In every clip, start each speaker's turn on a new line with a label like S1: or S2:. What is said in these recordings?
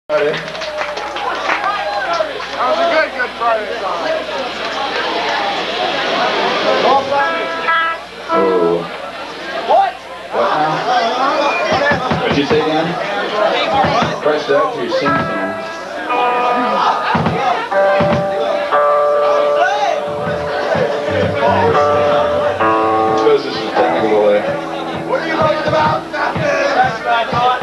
S1: That was a good Friday song.
S2: Oh.
S1: What?
S2: What now? What'd you say again? Press that to your sync now. I suppose this is a technical delay.
S1: What are you talking about? Nothing. That's what I thought.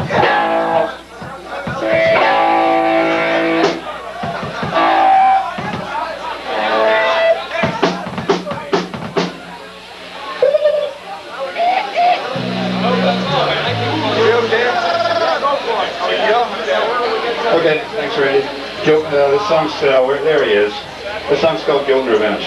S2: Okay, thanks, Randy. This song's, there he is. This song's called Guilt and Revenge.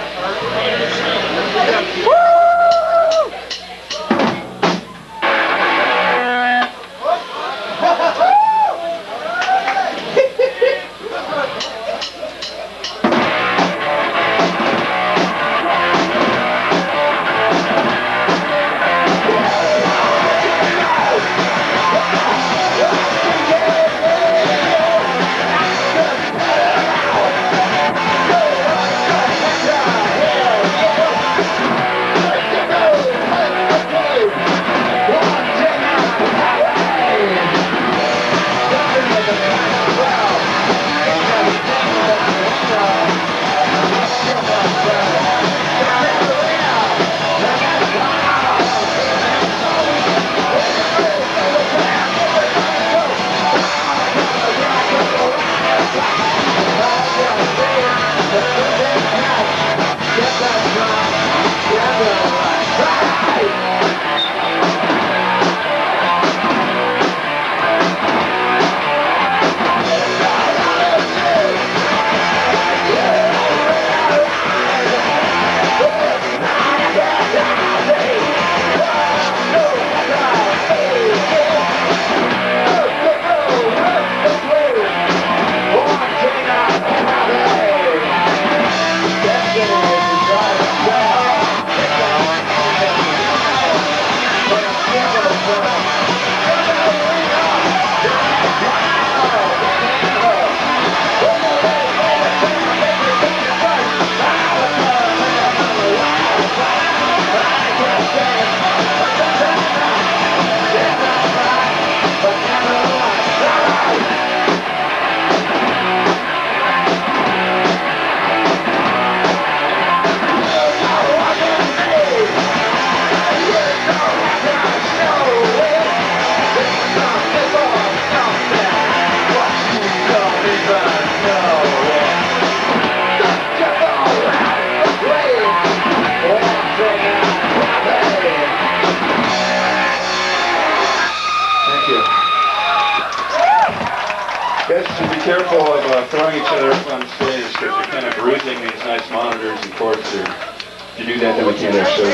S2: Guys should be careful of throwing each other up on stage because you're kind of bruising these nice monitors and cords. If you do that, then we can't have shows.